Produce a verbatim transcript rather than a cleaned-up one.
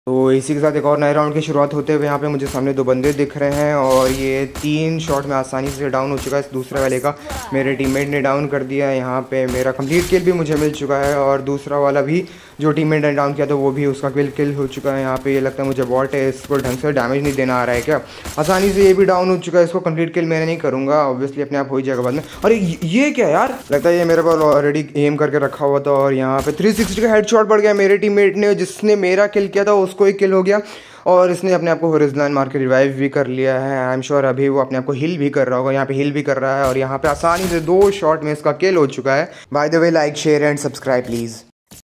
तो इसी के साथ एक और नए राउंड की शुरुआत होते हुए यहाँ पे मुझे सामने दो बंदे दिख रहे हैं और ये तीन शॉट में आसानी से डाउन हो चुका है। इस दूसरे वाले का मेरे टीममेट ने डाउन कर दिया है। यहाँ पे मेरा कंप्लीट किल भी मुझे मिल चुका है और दूसरा वाला भी जो टीममेट ने डाउन किया था वो भी उसका किल किल हो चुका है। यहाँ पे ये लगता है मुझे बॉट है, इसको ढंग से डैमेज नहीं देना आ रहा है क्या। आसानी से ये भी डाउन हो चुका है। इसको कंप्लीट किल मैंने नहीं करूँगा, ऑब्वियसली अपने आप हो ही जाएगा बाद में। अरे ये क्या यार, लगता है ये मेरे पास ऑलरेडी एम करके रखा हुआ था और यहाँ पे थ्री सिक्सटी का हेडशॉट पड़ गया। मेरे टीममेट ने जिसने मेरा किल किया था उसको ही किल हो गया और इसने अपने आप को हॉरिज़ॉन्टल मार के रिवाइव भी कर लिया है। आई एम श्योर अभी वो अपने आप को हिल भी कर रहा होगा। यहाँ पे हिल भी कर रहा है और यहाँ पे आसानी से दो शॉट में इसका किल हो चुका है। By the way, like share and subscribe please.